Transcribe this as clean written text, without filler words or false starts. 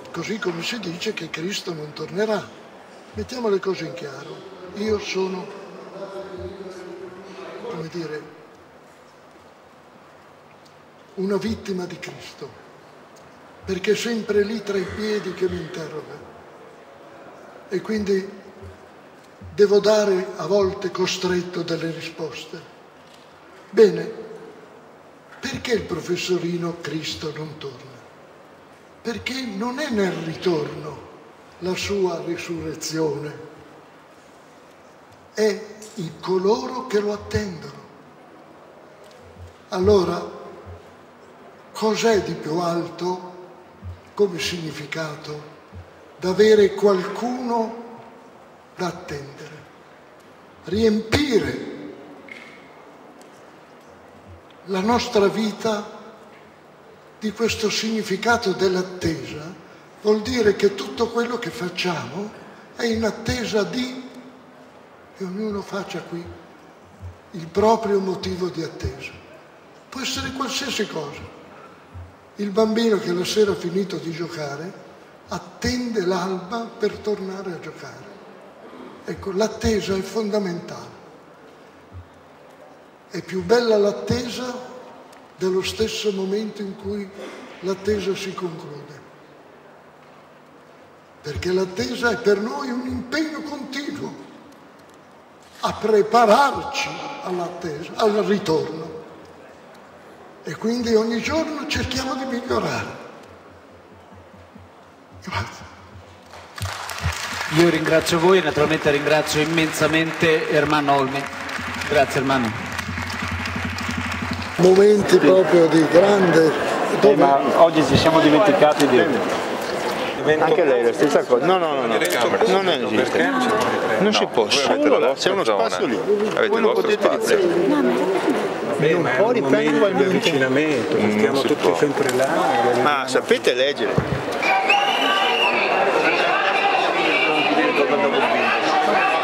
così come si dice che Cristo non tornerà. Mettiamo le cose in chiaro. Io sono, come dire, una vittima di Cristo, perché è sempre lì tra i piedi che mi interroga. E quindi devo dare a volte costretto delle risposte. Bene, perché il professorino Cristo non torna? Perché non è nel ritorno la sua risurrezione, è in coloro che lo attendono. Allora, cos'è di più alto come significato d'avere qualcuno da attendere? Riempire la nostra vita di questo significato dell'attesa vuol dire che tutto quello che facciamo è in attesa di, e ognuno faccia qui il proprio motivo di attesa. Può essere qualsiasi cosa. Il bambino che la sera ha finito di giocare attende l'alba per tornare a giocare. Ecco, l'attesa è fondamentale. È più bella l'attesa dello stesso momento in cui l'attesa si conclude. Perché l'attesa è per noi un impegno continuo a prepararci all'attesa, al ritorno. E quindi ogni giorno cerchiamo di migliorare. Grazie. Io ringrazio voi e naturalmente ringrazio immensamente Ermanno Olmi. Grazie Ermanno. Momenti proprio di grande... ma oggi ci siamo dimenticati di... Anche lei la stessa cosa. No, non esiste. Non si può, solo là, c'è uno spazio lì. Voi non potete iniziare. Non può riprendere il avvicinamento, stiamo tutti sempre là. Ma sapete leggere?